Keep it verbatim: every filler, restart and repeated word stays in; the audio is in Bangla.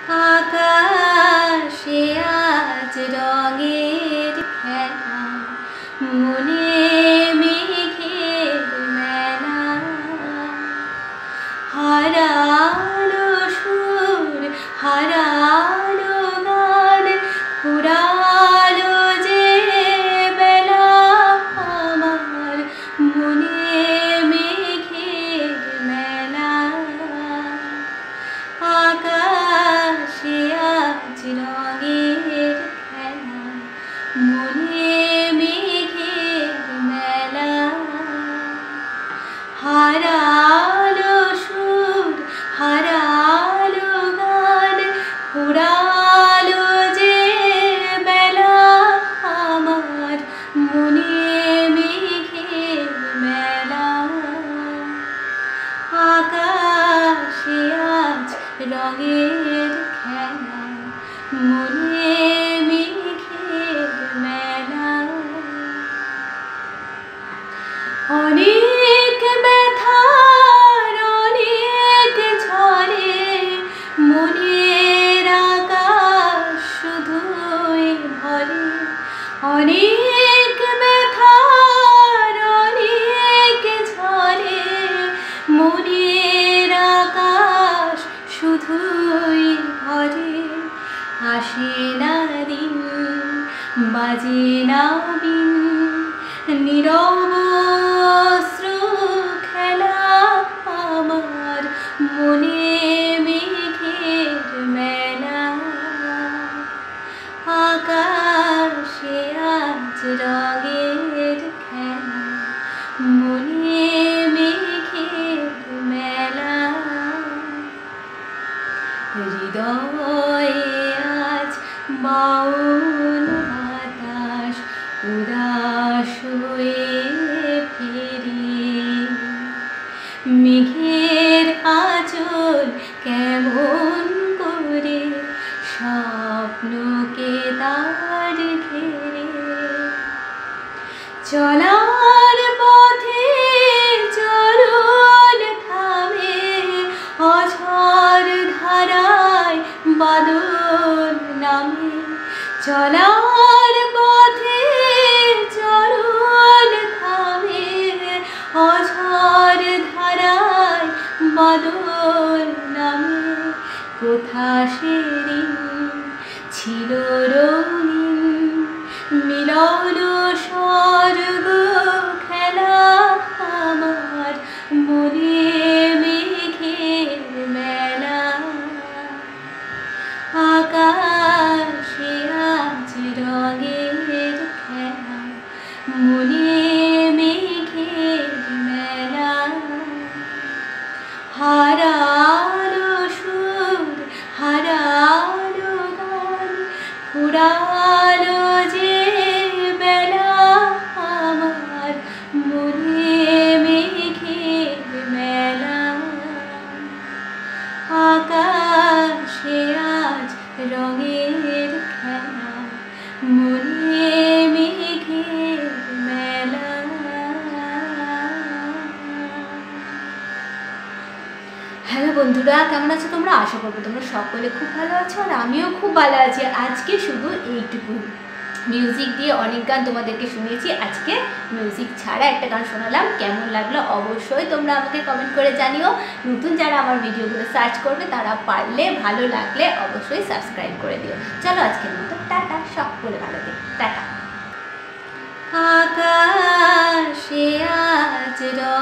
আকাশে আজ রঙের খেলা, মনে মেঘের মেলা। হারালো সুর হারালো গান, ফুরালো যে বেলা আমার, মনে মেঘের মেলা। আকাশে আজ রঙের খেলা, মনে মেঘের মেলা। হারালো সুর হারালো গান, ফুরালো যে বেলা আমার, মনে মেঘের মেলা। আকাশে আজ রঙের খেলা, মনে মেঘের মেলা। অনেক ব্যথার অনেক ঝড়ে মনের আকাশ শুধুই ভরে। অনেক ব্যথার অনেক ঝড়ে মনের আকাশ শুধুই ভরে। আসে না দিন বাজে না বিন, নীরব অশ্রু খেলা আমার, মনে মেঘের মেলা। আকাশে আজ রঙের খেলা, মনে মেঘের মেলা। হৃদয়ে আজ বাউল বাতাস, উদাস হয়ে ফেরি। মেঘের আঁচল কেমন করে স্বপ্নকে তার ঘেরে। চলার পথে চরণ থামে, অঝড় ধারায় বাদল নামে। চলার পথে চরণ থামে, অঝড় ধারায় বাদল নামে। কোথা সেদিন ছিল রঙিন মিলন স্বর্গ খেলা আমার, মনে মেঘের মেলা। আকাশে আজ রঙের খেলা, মনে মেঘের মেলা। হারালো সুর হারালো গান, ফুরালো যে বেলা আমার, মনে মেঘের মেলা। আকাশে আজ রঙের খেলা, মনে মেঘের মেলা। হ্যালো বন্ধুরা, কেমন আছো তোমরা? আশা করবো তোমরা সকলে খুব ভালো আছো, আর আমিও খুব ভালো আছি। আজকে শুধু এইটুকু মিউজিক দিয়ে অনেক গান তোমাদেরকে শুনিয়েছি, আজকে মিউজিক ছাড়া একটা গান শোনালাম। কেমন লাগলো অবশ্যই তোমরা আমাকে কমেন্ট করে জানিও। নতুন যারা আমার ভিডিওগুলো সার্চ করবে তারা পারলে ভালো লাগলে অবশ্যই সাবস্ক্রাইব করে দিও। চলো আজকের মতো টাটা, সকলে ভালো দিও, টাটা। আকাশে আজ